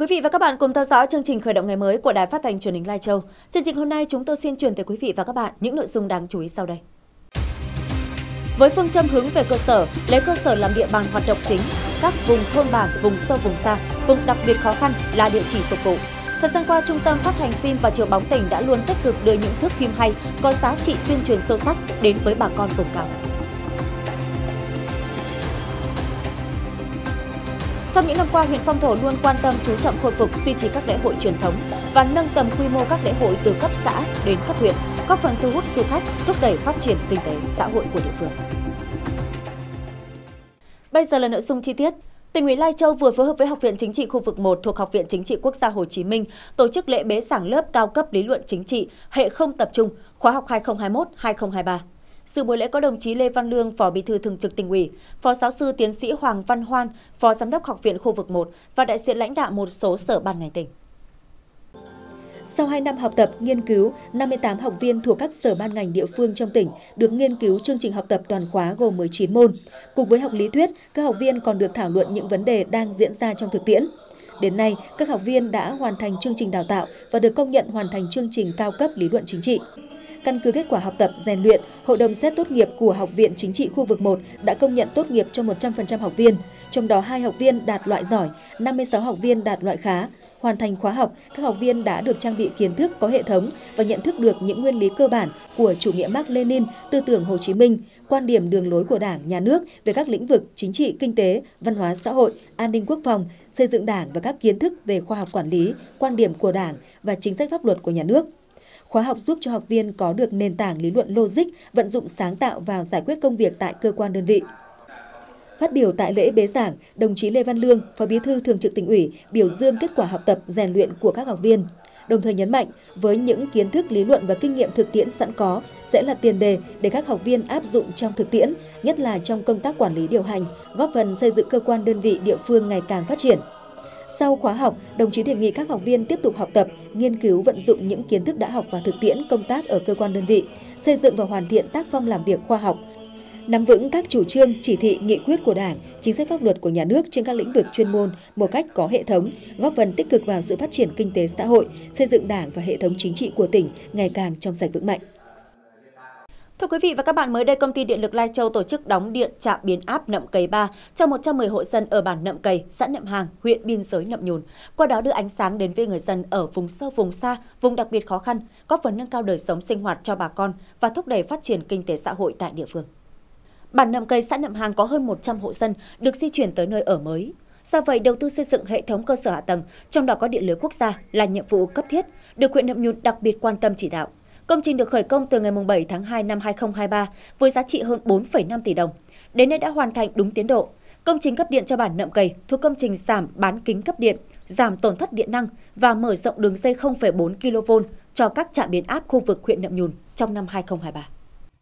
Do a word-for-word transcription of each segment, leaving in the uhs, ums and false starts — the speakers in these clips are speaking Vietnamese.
vị và các bạn cùng theo dõi chương trình khởi động ngày mới của Đài Phát thanh Truyền hình Lai Châu. Chương trình hôm nay chúng tôi xin chuyển tới quý vị và các bạn những nội dung đáng chú ý sau đây. Với phương châm hướng về cơ sở, lấy cơ sở làm địa bàn hoạt động chính, các vùng thôn bản, vùng sâu vùng xa, vùng đặc biệt khó khăn là địa chỉ phục vụ. Thời gian qua, Trung tâm Phát hành phim và chiếu bóng tỉnh đã luôn tích cực đưa những thước phim hay, có giá trị tuyên truyền sâu sắc đến với bà con vùng cao. Trong những năm qua, huyện Phong Thổ luôn quan tâm chú trọng khôi phục, duy trì các lễ hội truyền thống và nâng tầm quy mô các lễ hội từ cấp xã đến cấp huyện, góp phần thu hút du khách, thúc đẩy phát triển kinh tế xã hội của địa phương. Bây giờ là nội dung chi tiết. Tỉnh ủy Lai Châu vừa phối hợp với Học viện Chính trị khu vực một thuộc Học viện Chính trị Quốc gia Hồ Chí Minh tổ chức lễ bế giảng lớp cao cấp lý luận chính trị hệ không tập trung khóa học hai nghìn không trăm hai mươi mốt đến hai nghìn không trăm hai mươi ba. Dự buổi lễ có đồng chí Lê Văn Lương, Phó Bí thư Thường trực Tỉnh ủy, Phó Giáo sư Tiến sĩ Hoàng Văn Hoan, Phó Giám đốc Học viện khu vực một và đại diện lãnh đạo một số sở ban ngành tỉnh. Sau hai năm học tập, nghiên cứu, năm mươi tám học viên thuộc các sở ban ngành địa phương trong tỉnh được nghiên cứu chương trình học tập toàn khóa gồm mười chín môn. Cùng với học lý thuyết, các học viên còn được thảo luận những vấn đề đang diễn ra trong thực tiễn. Đến nay, các học viên đã hoàn thành chương trình đào tạo và được công nhận hoàn thành chương trình cao cấp lý luận chính trị. Căn cứ kết quả học tập, rèn luyện, Hội đồng xét tốt nghiệp của Học viện Chính trị khu vực một đã công nhận tốt nghiệp cho một trăm phần trăm học viên, trong đó hai học viên đạt loại giỏi, năm mươi sáu học viên đạt loại khá. Hoàn thành khóa học, các học viên đã được trang bị kiến thức có hệ thống và nhận thức được những nguyên lý cơ bản của chủ nghĩa Mác Lênin, tư tưởng Hồ Chí Minh, quan điểm đường lối của Đảng, Nhà nước về các lĩnh vực chính trị, kinh tế, văn hóa xã hội, an ninh quốc phòng, xây dựng Đảng và các kiến thức về khoa học quản lý, quan điểm của Đảng và chính sách pháp luật của Nhà nước. Khóa học giúp cho học viên có được nền tảng lý luận logic, vận dụng sáng tạo vào giải quyết công việc tại cơ quan đơn vị. Phát biểu tại lễ bế giảng, đồng chí Lê Văn Lương, Phó Bí thư Thường trực Tỉnh ủy, biểu dương kết quả học tập, rèn luyện của các học viên. Đồng thời nhấn mạnh, với những kiến thức lý luận và kinh nghiệm thực tiễn sẵn có sẽ là tiền đề để các học viên áp dụng trong thực tiễn, nhất là trong công tác quản lý điều hành, góp phần xây dựng cơ quan đơn vị địa phương ngày càng phát triển. Sau khóa học, đồng chí đề nghị các học viên tiếp tục học tập, nghiên cứu vận dụng những kiến thức đã học và thực tiễn công tác ở cơ quan đơn vị, xây dựng và hoàn thiện tác phong làm việc khoa học, nắm vững các chủ trương, chỉ thị, nghị quyết của Đảng, chính sách pháp luật của Nhà nước trên các lĩnh vực chuyên môn một cách có hệ thống, góp phần tích cực vào sự phát triển kinh tế xã hội, xây dựng Đảng và hệ thống chính trị của tỉnh ngày càng trong sạch vững mạnh. Thưa quý vị và các bạn, mới đây Công ty Điện lực Lai Châu tổ chức đóng điện trạm biến áp Nậm Cầy ba cho một trăm mười hộ dân ở bản Nậm Cầy, xã Nậm Hàng, huyện biên giới Nậm Nhùn. Qua đó đưa ánh sáng đến với người dân ở vùng sâu, vùng xa, vùng đặc biệt khó khăn, góp phần nâng cao đời sống sinh hoạt cho bà con và thúc đẩy phát triển kinh tế xã hội tại địa phương. Bản Nậm Cầy, xã Nậm Hàng có hơn một trăm hộ dân được di chuyển tới nơi ở mới. Do vậy, đầu tư xây dựng hệ thống cơ sở hạ tầng, trong đó có điện lưới quốc gia là nhiệm vụ cấp thiết, được huyện Nậm Nhùn đặc biệt quan tâm chỉ đạo. Công trình được khởi công từ ngày bảy tháng hai năm hai nghìn không trăm hai mươi ba với giá trị hơn bốn phẩy năm tỷ đồng. Đến nay đã hoàn thành đúng tiến độ. Công trình cấp điện cho bản Nậm Cầy thuộc công trình giảm bán kính cấp điện, giảm tổn thất điện năng và mở rộng đường dây không phẩy bốn ki lô vôn cho các trạm biến áp khu vực huyện Nậm Nhùn trong năm hai nghìn không trăm hai mươi ba.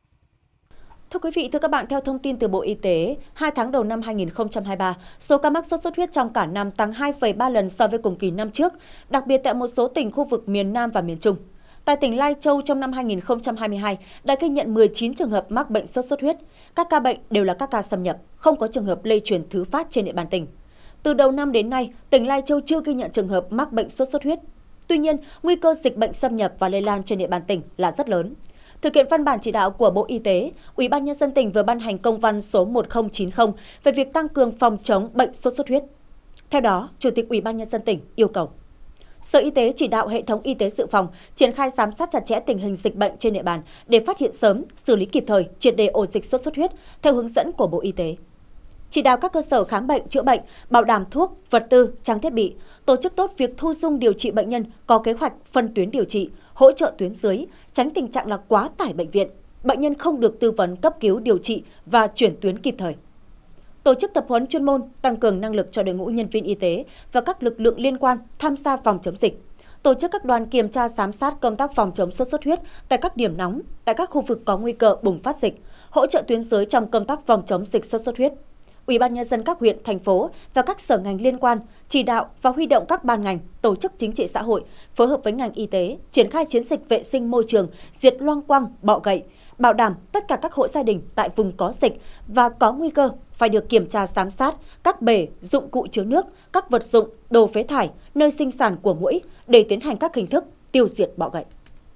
Thưa quý vị, thưa các bạn, theo thông tin từ Bộ Y tế, hai tháng đầu năm hai nghìn không trăm hai mươi ba, số ca mắc sốt xuất huyết trong cả năm tăng hai phẩy ba lần so với cùng kỳ năm trước, đặc biệt tại một số tỉnh khu vực miền Nam và miền Trung. Tại tỉnh Lai Châu trong năm hai nghìn không trăm hai mươi hai đã ghi nhận mười chín trường hợp mắc bệnh sốt xuất huyết. Các ca bệnh đều là các ca xâm nhập, không có trường hợp lây truyền thứ phát trên địa bàn tỉnh. Từ đầu năm đến nay, tỉnh Lai Châu chưa ghi nhận trường hợp mắc bệnh sốt xuất huyết. Tuy nhiên, nguy cơ dịch bệnh xâm nhập và lây lan trên địa bàn tỉnh là rất lớn. Thực hiện văn bản chỉ đạo của Bộ Y tế, Ủy ban Nhân dân tỉnh vừa ban hành công văn số một nghìn chín mươi về việc tăng cường phòng chống bệnh sốt xuất huyết. Theo đó, Chủ tịch Ủy ban Nhân dân tỉnh yêu cầu Sở Y tế chỉ đạo hệ thống y tế dự phòng triển khai giám sát chặt chẽ tình hình dịch bệnh trên địa bàn để phát hiện sớm, xử lý kịp thời, triệt đề ổ dịch sốt xuất huyết theo hướng dẫn của Bộ Y tế. Chỉ đạo các cơ sở khám bệnh, chữa bệnh, bảo đảm thuốc, vật tư, trang thiết bị, tổ chức tốt việc thu dung điều trị bệnh nhân, có kế hoạch phân tuyến điều trị, hỗ trợ tuyến dưới, tránh tình trạng là quá tải bệnh viện, bệnh nhân không được tư vấn cấp cứu điều trị và chuyển tuyến kịp thời. Tổ chức tập huấn chuyên môn, tăng cường năng lực cho đội ngũ nhân viên y tế và các lực lượng liên quan tham gia phòng chống dịch. Tổ chức các đoàn kiểm tra giám sát công tác phòng chống sốt xuất huyết tại các điểm nóng, tại các khu vực có nguy cơ bùng phát dịch, hỗ trợ tuyến dưới trong công tác phòng chống dịch sốt xuất huyết. Ủy ban Nhân dân các huyện, thành phố và các sở ngành liên quan chỉ đạo và huy động các ban ngành, tổ chức chính trị xã hội phối hợp với ngành y tế triển khai chiến dịch vệ sinh môi trường, diệt loang quăng, bọ gậy bảo đảm tất cả các hộ gia đình tại vùng có dịch và có nguy cơ phải được kiểm tra giám sát các bể, dụng cụ chứa nước, các vật dụng, đồ phế thải, nơi sinh sản của muỗi để tiến hành các hình thức tiêu diệt bọ gậy.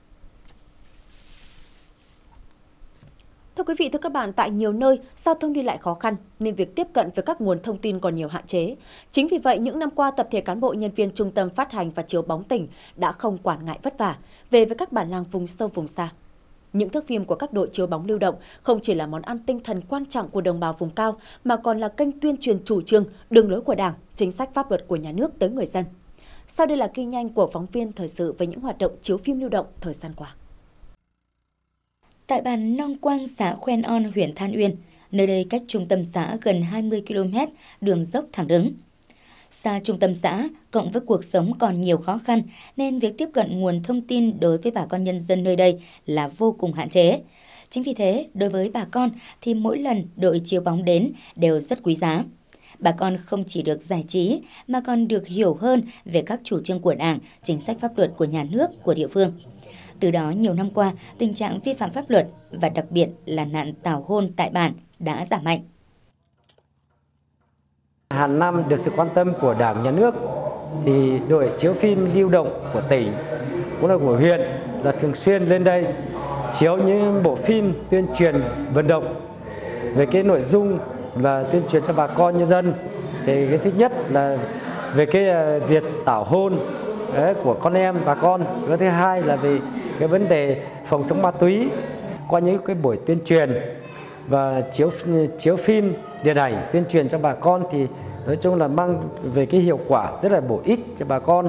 Thưa quý vị, thưa các bạn, tại nhiều nơi, giao thông đi lại khó khăn nên việc tiếp cận với các nguồn thông tin còn nhiều hạn chế. Chính vì vậy, những năm qua, tập thể cán bộ nhân viên Trung tâm Phát hành và Chiếu bóng tỉnh đã không quản ngại vất vả về với các bản làng vùng sâu vùng xa. Những thước phim của các đội chiếu bóng lưu động không chỉ là món ăn tinh thần quan trọng của đồng bào vùng cao, mà còn là kênh tuyên truyền chủ trương, đường lối của Đảng, chính sách pháp luật của nhà nước tới người dân. Sau đây là ghi nhanh của phóng viên thời sự về những hoạt động chiếu phim lưu động thời gian qua. Tại bản Nong Quang, xã Khoen On, huyện Than Uyên, nơi đây cách trung tâm xã gần hai mươi ki lô mét, đường dốc thẳng đứng. Xa trung tâm xã, cộng với cuộc sống còn nhiều khó khăn, nên việc tiếp cận nguồn thông tin đối với bà con nhân dân nơi đây là vô cùng hạn chế. Chính vì thế, đối với bà con thì mỗi lần đội chiếu bóng đến đều rất quý giá. Bà con không chỉ được giải trí mà còn được hiểu hơn về các chủ trương của Đảng, chính sách pháp luật của nhà nước, của địa phương. Từ đó, nhiều năm qua, tình trạng vi phạm pháp luật và đặc biệt là nạn tảo hôn tại bản đã giảm mạnh. Hàng năm được sự quan tâm của Đảng, nhà nước, thì đội chiếu phim lưu động của tỉnh cũng là của huyện là thường xuyên lên đây chiếu những bộ phim tuyên truyền vận động về cái nội dung là tuyên truyền cho bà con nhân dân. Thì cái thứ nhất là về cái việc tảo hôn đấy, của con em bà con. Cái thứ hai là về cái vấn đề phòng chống ma túy qua những cái buổi tuyên truyền và chiếu chiếu phim điện ảnh tuyên truyền cho bà con, thì nói chung là mang về cái hiệu quả rất là bổ ích cho bà con.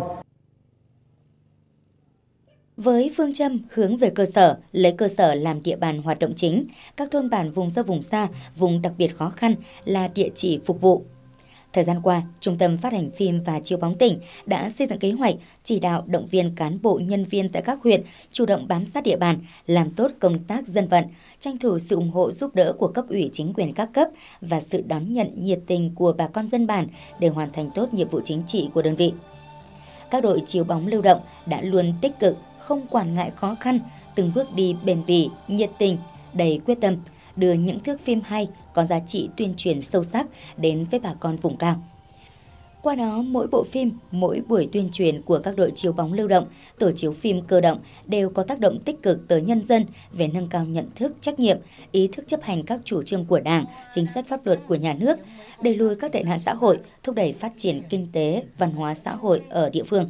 Với phương châm hướng về cơ sở, lấy cơ sở làm địa bàn hoạt động chính, các thôn bản vùng sâu vùng xa, vùng đặc biệt khó khăn là địa chỉ phục vụ. Thời gian qua, Trung tâm Phát hành phim và Chiếu bóng tỉnh đã xây dựng kế hoạch, chỉ đạo động viên cán bộ nhân viên tại các huyện chủ động bám sát địa bàn, làm tốt công tác dân vận, tranh thủ sự ủng hộ giúp đỡ của cấp ủy chính quyền các cấp và sự đón nhận nhiệt tình của bà con dân bản để hoàn thành tốt nhiệm vụ chính trị của đơn vị. Các đội chiếu bóng lưu động đã luôn tích cực, không quản ngại khó khăn, từng bước đi bền bỉ, nhiệt tình, đầy quyết tâm, đưa những thước phim hay, có giá trị tuyên truyền sâu sắc đến với bà con vùng cao. Qua đó, mỗi bộ phim, mỗi buổi tuyên truyền của các đội chiếu bóng lưu động, tổ chiếu phim cơ động đều có tác động tích cực tới nhân dân về nâng cao nhận thức, trách nhiệm, ý thức chấp hành các chủ trương của Đảng, chính sách pháp luật của nhà nước, đẩy lùi các tệ nạn xã hội, thúc đẩy phát triển kinh tế, văn hóa xã hội ở địa phương.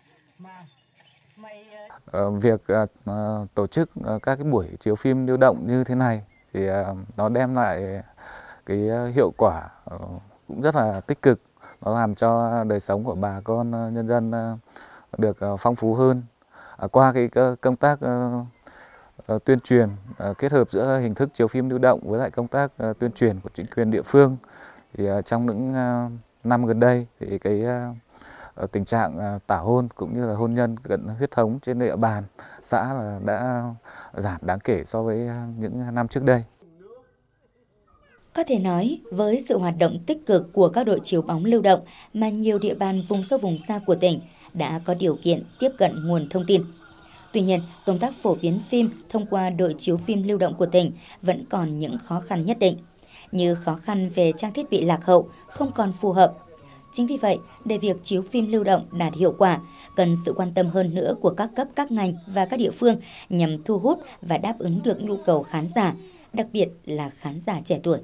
Việc uh, tổ chức uh, các cái buổi chiếu phim lưu động như thế này thì uh, nó đem lại cái uh, hiệu quả uh, cũng rất là tích cực. Nó làm cho đời sống của bà con uh, nhân dân uh, được uh, phong phú hơn. Uh, qua cái uh, công tác uh, uh, tuyên truyền uh, kết hợp giữa hình thức chiếu phim lưu động với lại công tác uh, tuyên truyền của chính quyền địa phương, thì uh, trong những uh, năm gần đây thì cái uh, tình trạng tảo hôn cũng như là hôn nhân cận huyết thống trên địa bàn xã là đã giảm đáng kể so với những năm trước đây. Có thể nói, với sự hoạt động tích cực của các đội chiếu bóng lưu động mà nhiều địa bàn vùng sâu vùng xa của tỉnh đã có điều kiện tiếp cận nguồn thông tin. Tuy nhiên, công tác phổ biến phim thông qua đội chiếu phim lưu động của tỉnh vẫn còn những khó khăn nhất định, như khó khăn về trang thiết bị lạc hậu, không còn phù hợp. Chính vì vậy, để việc chiếu phim lưu động đạt hiệu quả, cần sự quan tâm hơn nữa của các cấp, các ngành và các địa phương nhằm thu hút và đáp ứng được nhu cầu khán giả, đặc biệt là khán giả trẻ tuổi.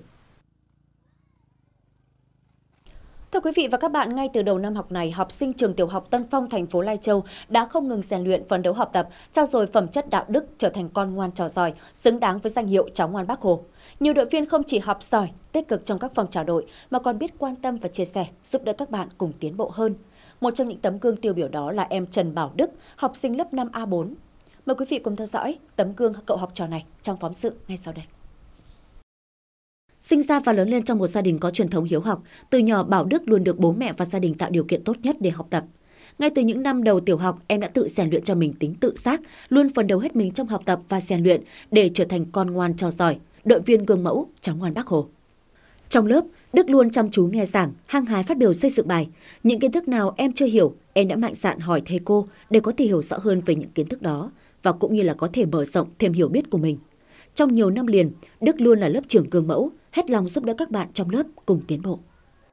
Thưa quý vị và các bạn, ngay từ đầu năm học này, học sinh trường tiểu học Tân Phong, thành phố Lai Châu đã không ngừng rèn luyện, phấn đấu học tập, trau dồi phẩm chất đạo đức, trở thành con ngoan trò giỏi, xứng đáng với danh hiệu cháu ngoan Bác Hồ. Nhiều đội viên không chỉ học giỏi, tích cực trong các phong trào đội mà còn biết quan tâm và chia sẻ, giúp đỡ các bạn cùng tiến bộ hơn. Một trong những tấm gương tiêu biểu đó là em Trần Bảo Đức, học sinh lớp năm A bốn. Mời quý vị cùng theo dõi tấm gương cậu học trò này trong phóng sự ngay sau đây. Sinh ra và lớn lên trong một gia đình có truyền thống hiếu học, từ nhỏ Bảo Đức luôn được bố mẹ và gia đình tạo điều kiện tốt nhất để học tập. Ngay từ những năm đầu tiểu học, em đã tự rèn luyện cho mình tính tự giác, luôn phấn đấu hết mình trong học tập và rèn luyện để trở thành con ngoan trò giỏi, đội viên gương mẫu, cháu ngoan Bác Hồ. Trong lớp, Đức luôn chăm chú nghe giảng, hăng hái phát biểu xây dựng bài. Những kiến thức nào em chưa hiểu, em đã mạnh dạn hỏi thầy cô để có thể hiểu rõ hơn về những kiến thức đó và cũng như là có thể mở rộng thêm hiểu biết của mình. Trong nhiều năm liền, Đức luôn là lớp trưởng gương mẫu, hết lòng giúp đỡ các bạn trong lớp cùng tiến bộ.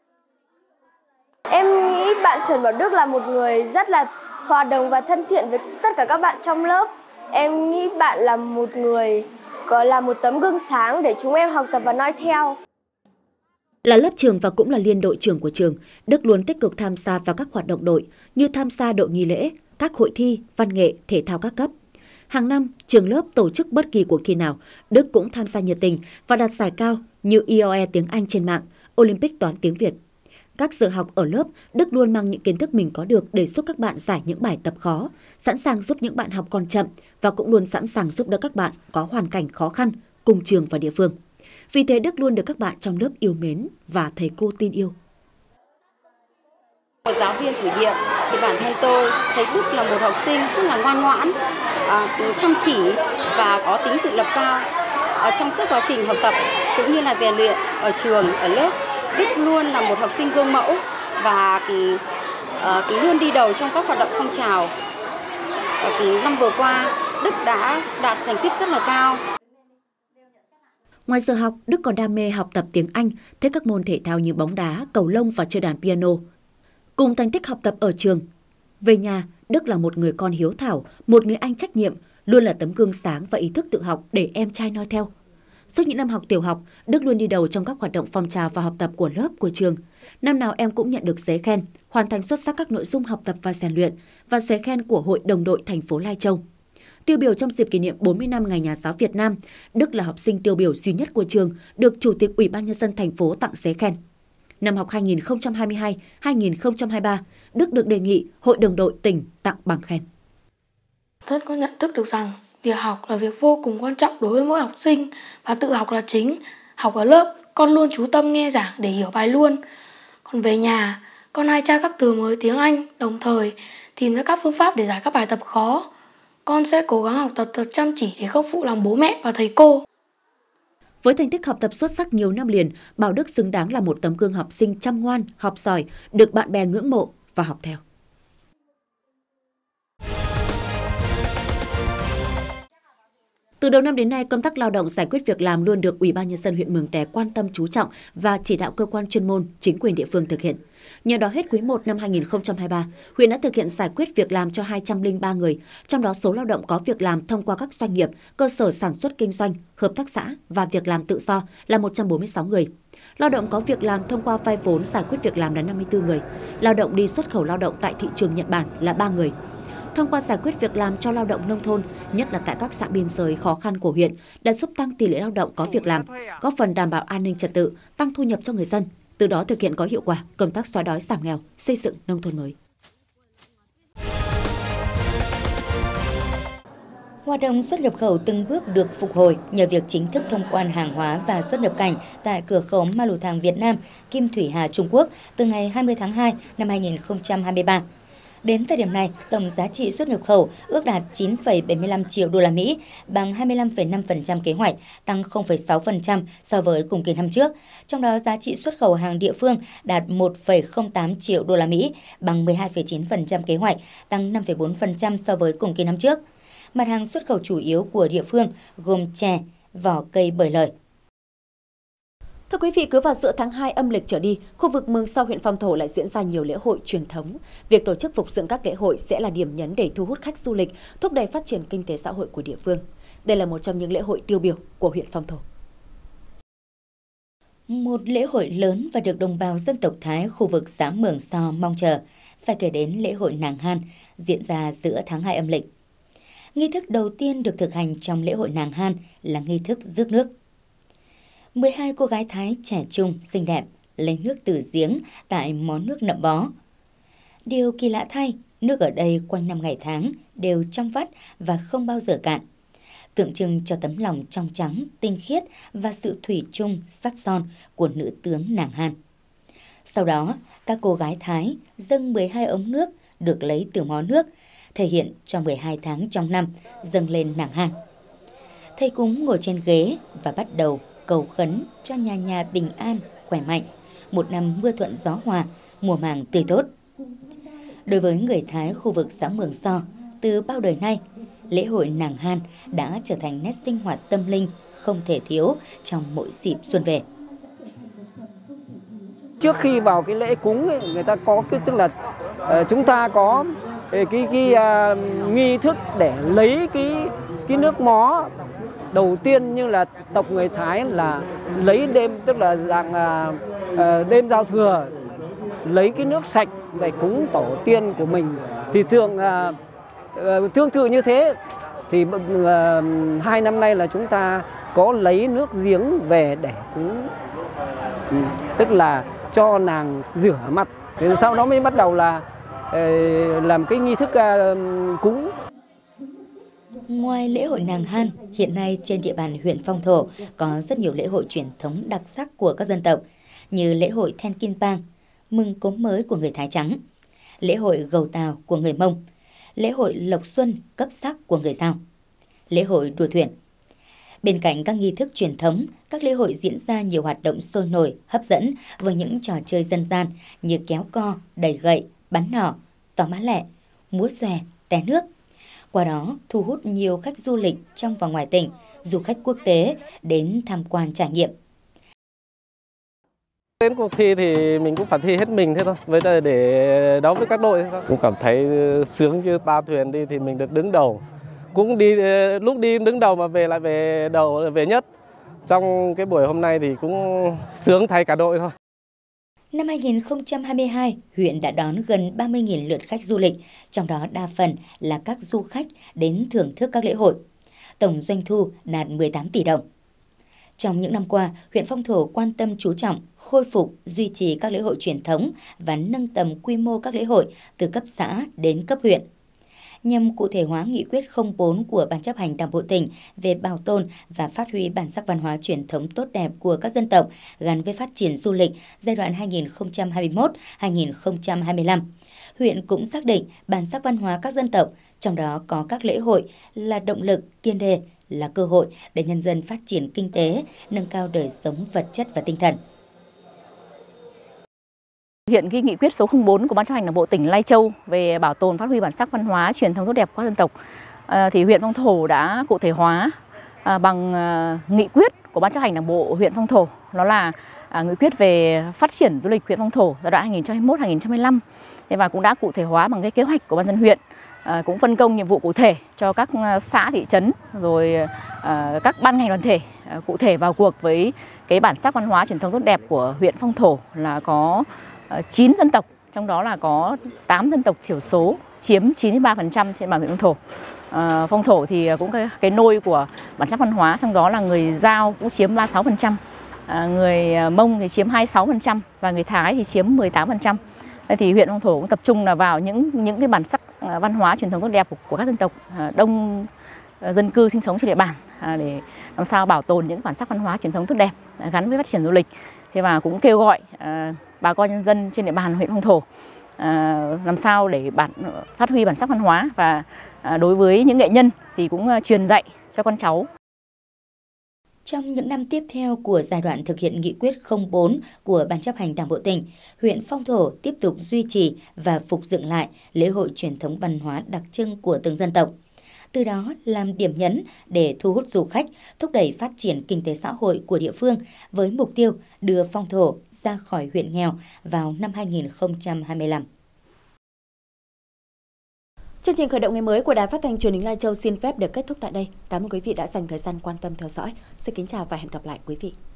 Em nghĩ bạn Trần Bảo Đức là một người rất là hòa đồng và thân thiện với tất cả các bạn trong lớp. Em nghĩ bạn là một người gọi là một tấm gương sáng để chúng em học tập và noi theo. Là lớp trưởng và cũng là liên đội trưởng của trường, Đức luôn tích cực tham gia vào các hoạt động đội như tham gia đội nghi lễ, các hội thi, văn nghệ, thể thao các cấp. Hàng năm, trường lớp tổ chức bất kỳ cuộc thi nào, Đức cũng tham gia nhiệt tình và đạt giải cao như i e lờ tê tiếng Anh trên mạng, Olympic toán tiếng Việt. Các giờ học ở lớp, Đức luôn mang những kiến thức mình có được để giúp các bạn giải những bài tập khó, sẵn sàng giúp những bạn học còn chậm và cũng luôn sẵn sàng giúp đỡ các bạn có hoàn cảnh khó khăn cùng trường và địa phương. Vì thế Đức luôn được các bạn trong lớp yêu mến và thầy cô tin yêu. Một giáo viên chủ nhiệm thì bản thân tôi thấy Đức là một học sinh rất là ngoan ngoãn, à, chăm chỉ và có tính tự lập cao. À, trong suốt quá trình học tập cũng như là rèn luyện ở trường, ở lớp, Đức luôn là một học sinh gương mẫu và à, luôn đi đầu trong các hoạt động phong trào. À, năm vừa qua, Đức đã đạt thành tích rất là cao. Ngoài giờ học, Đức còn đam mê học tập tiếng Anh, thích các môn thể thao như bóng đá, cầu lông và chơi đàn piano. Cùng thành tích học tập ở trường, về nhà, Đức là một người con hiếu thảo, một người anh trách nhiệm, luôn là tấm gương sáng và ý thức tự học để em trai noi theo. Suốt những năm học tiểu học, Đức luôn đi đầu trong các hoạt động phong trào và học tập của lớp, của trường. Năm nào em cũng nhận được giấy khen, hoàn thành xuất sắc các nội dung học tập và rèn luyện và giấy khen của Hội đồng đội thành phố Lai Châu. Tiêu biểu trong dịp kỷ niệm bốn mươi năm Ngày Nhà giáo Việt Nam, Đức là học sinh tiêu biểu duy nhất của trường được Chủ tịch Ủy ban Nhân dân thành phố tặng giấy khen. Năm học hai nghìn không trăm hai mươi hai hai nghìn không trăm hai mươi ba, Đức được đề nghị Hội đồng đội tỉnh tặng bằng khen. Rất có nhận thức được rằng việc học là việc vô cùng quan trọng đối với mỗi học sinh và tự học là chính. Học ở lớp, con luôn chú tâm nghe giảng để hiểu bài luôn. Còn về nhà, con hay tra các từ mới tiếng Anh, đồng thời tìm ra các phương pháp để giải các bài tập khó. Con sẽ cố gắng học tập thật chăm chỉ để không phụ lòng bố mẹ và thầy cô. Với thành tích học tập xuất sắc nhiều năm liền, Bảo Đức xứng đáng là một tấm gương học sinh chăm ngoan, học giỏi, được bạn bè ngưỡng mộ và học theo. Từ đầu năm đến nay, công tác lao động giải quyết việc làm luôn được Ủy ban Nhân dân huyện Mường Tè quan tâm chú trọng và chỉ đạo cơ quan chuyên môn, chính quyền địa phương thực hiện. Nhờ đó hết quý một năm hai nghìn không trăm hai mươi ba, huyện đã thực hiện giải quyết việc làm cho hai trăm lẻ ba người, trong đó số lao động có việc làm thông qua các doanh nghiệp, cơ sở sản xuất kinh doanh, hợp tác xã và việc làm tự do là một trăm bốn mươi sáu người. Lao động có việc làm thông qua vay vốn giải quyết việc làm là năm mươi tư người. Lao động đi xuất khẩu lao động tại thị trường Nhật Bản là ba người. Thông qua giải quyết việc làm cho lao động nông thôn, nhất là tại các xã biên giới khó khăn của huyện, đã giúp tăng tỷ lệ lao động có việc làm, góp phần đảm bảo an ninh trật tự, tăng thu nhập cho người dân, từ đó thực hiện có hiệu quả công tác xóa đói giảm nghèo, xây dựng nông thôn mới. Hoạt động xuất nhập khẩu từng bước được phục hồi nhờ việc chính thức thông quan hàng hóa và xuất nhập cảnh tại cửa khẩu Ma Lù Thàng Việt Nam, Kim Thủy Hà Trung Quốc từ ngày hai mươi tháng hai năm hai nghìn không trăm hai mươi ba. Đến thời điểm này, tổng giá trị xuất nhập khẩu ước đạt chín phẩy bảy mươi lăm triệu đô la Mỹ, bằng hai mươi lăm phẩy năm phần trăm kế hoạch, tăng không phẩy sáu phần trăm so với cùng kỳ năm trước. Trong đó, giá trị xuất khẩu hàng địa phương đạt một phẩy không tám triệu đô la Mỹ, bằng mười hai phẩy chín phần trăm kế hoạch, tăng năm phẩy bốn phần trăm so với cùng kỳ năm trước. Mặt hàng xuất khẩu chủ yếu của địa phương gồm chè, vỏ cây bời lời. Thưa quý vị, cứ vào giữa tháng hai âm lịch trở đi, khu vực Mường Sau, huyện Phong Thổ lại diễn ra nhiều lễ hội truyền thống. Việc tổ chức phục dựng các lễ hội sẽ là điểm nhấn để thu hút khách du lịch, thúc đẩy phát triển kinh tế xã hội của địa phương. Đây là một trong những lễ hội tiêu biểu của huyện Phong Thổ. Một lễ hội lớn và được đồng bào dân tộc Thái khu vực xã Mường Sau mong chờ, phải kể đến lễ hội Nàng Han diễn ra giữa tháng hai âm lịch. Nghi thức đầu tiên được thực hành trong lễ hội Nàng Han là nghi thức rước nước. mười hai cô gái Thái trẻ trung, xinh đẹp, lấy nước từ giếng tại món nước Nậm Bó. Điều kỳ lạ thay, nước ở đây quanh năm ngày tháng đều trong vắt và không bao giờ cạn, tượng trưng cho tấm lòng trong trắng, tinh khiết và sự thủy chung, sắt son của nữ tướng Nàng Han. Sau đó, các cô gái Thái dâng mười hai ống nước được lấy từ mó nước, thể hiện cho mười hai tháng trong năm dâng lên Nàng Han. Thầy cúng ngồi trên ghế và bắt đầu cầu khấn cho nhà nhà bình an, khỏe mạnh, một năm mưa thuận gió hòa, mùa màng tươi tốt. Đối với người Thái khu vực xã Mường So, từ bao đời nay, lễ hội Nàng Han đã trở thành nét sinh hoạt tâm linh không thể thiếu trong mỗi dịp xuân về. Trước khi vào cái lễ cúng ấy, người ta có cái tức là uh, chúng ta có cái cái, cái uh, nghi thức để lấy cái cái nước mó. Đầu tiên như là tộc người Thái là lấy đêm, tức là dạng uh, đêm giao thừa, lấy cái nước sạch để cúng tổ tiên của mình. Thì thường uh, uh, tương tự như thế thì uh, hai năm nay là chúng ta có lấy nước giếng về để cúng, ừ, tức là cho nàng rửa mặt. Thì sau đó mới bắt đầu là uh, làm cái nghi thức uh, cúng. Ngoài lễ hội nàng Han, hiện nay trên địa bàn huyện Phong Thổ có rất nhiều lễ hội truyền thống đặc sắc của các dân tộc như lễ hội Then Kin Pang, mừng cốm mới của người Thái Trắng, lễ hội Gầu Tàu của người Mông, lễ hội Lộc Xuân cấp sắc của người Dao, lễ hội đua thuyền. Bên cạnh các nghi thức truyền thống, các lễ hội diễn ra nhiều hoạt động sôi nổi, hấp dẫn với những trò chơi dân gian như kéo co, đẩy gậy, bắn nỏ, tò má lẹ, múa xòe, té nước. Qua đó thu hút nhiều khách du lịch trong và ngoài tỉnh, du khách quốc tế đến tham quan trải nghiệm. Đến cuộc thi thì mình cũng phải thi hết mình thế thôi, với để đấu với các đội thôi. Cũng cảm thấy sướng chứ, ba thuyền đi thì mình được đứng đầu. Cũng đi lúc đi đứng đầu mà về lại về đầu về nhất. Trong cái buổi hôm nay thì cũng sướng thay cả đội thôi. Năm hai nghìn không trăm hai mươi hai, huyện đã đón gần ba mươi nghìn lượt khách du lịch, trong đó đa phần là các du khách đến thưởng thức các lễ hội. Tổng doanh thu đạt mười tám tỷ đồng. Trong những năm qua, huyện Phong Thổ quan tâm chú trọng khôi phục, duy trì các lễ hội truyền thống và nâng tầm quy mô các lễ hội từ cấp xã đến cấp huyện. Nhằm cụ thể hóa nghị quyết không bốn của Ban chấp hành Đảng bộ tỉnh về bảo tồn và phát huy bản sắc văn hóa truyền thống tốt đẹp của các dân tộc gắn với phát triển du lịch giai đoạn hai nghìn không trăm hai mươi mốt đến hai nghìn không trăm hai mươi lăm, huyện cũng xác định bản sắc văn hóa các dân tộc, trong đó có các lễ hội là động lực, tiền đề, là cơ hội để nhân dân phát triển kinh tế, nâng cao đời sống vật chất và tinh thần. Hiện cái nghị quyết số không bốn của Ban chấp hành Đảng bộ tỉnh Lai Châu về bảo tồn phát huy bản sắc văn hóa truyền thống tốt đẹp của các dân tộc thì huyện Phong Thổ đã cụ thể hóa bằng nghị quyết của Ban chấp hành Đảng bộ huyện Phong Thổ, đó là nghị quyết về phát triển du lịch huyện Phong Thổ giai đoạn hai nghìn không trăm hai mươi mốt đến hai nghìn không trăm hai mươi lăm, và cũng đã cụ thể hóa bằng cái kế hoạch của ban dân huyện, cũng phân công nhiệm vụ cụ thể cho các xã thị trấn rồi các ban ngành đoàn thể cụ thể vào cuộc với cái bản sắc văn hóa truyền thống tốt đẹp của huyện Phong Thổ là có chín dân tộc, trong đó là có tám dân tộc thiểu số chiếm chín mươi ba phần trăm trên bàn huyện Phong Thổ. À, Phong Thổ thì cũng cái, cái nôi của bản sắc văn hóa, trong đó là người Dao cũng chiếm ba mươi sáu phần trăm, à, người Mông thì chiếm hai mươi sáu phần trăm và người Thái thì chiếm mười tám phần trăm. Thì huyện Phong Thổ cũng tập trung là vào những những cái bản sắc văn hóa truyền thống tốt đẹp của, của các dân tộc đông dân cư sinh sống trên địa bàn, à, để làm sao bảo tồn những bản sắc văn hóa truyền thống tốt đẹp gắn với phát triển du lịch. Thế và cũng kêu gọi à, bà con nhân dân trên địa bàn huyện Phong Thổ à, làm sao để bản phát huy bản sắc văn hóa, và à, đối với những nghệ nhân thì cũng à, truyền dạy cho con cháu. Trong những năm tiếp theo của giai đoạn thực hiện nghị quyết không bốn của Ban chấp hành Đảng bộ tỉnh, huyện Phong Thổ tiếp tục duy trì và phục dựng lại lễ hội truyền thống văn hóa đặc trưng của từng dân tộc. Từ đó làm điểm nhấn để thu hút du khách, thúc đẩy phát triển kinh tế xã hội của địa phương với mục tiêu đưa Phong Thổ ra khỏi huyện nghèo vào năm hai nghìn không trăm hai mươi lăm. Chương trình khởi động ngày mới của Đài Phát thanh Truyền hình Lai Châu xin phép được kết thúc tại đây. Cảm ơn quý vị đã dành thời gian quan tâm theo dõi. Xin kính chào và hẹn gặp lại quý vị.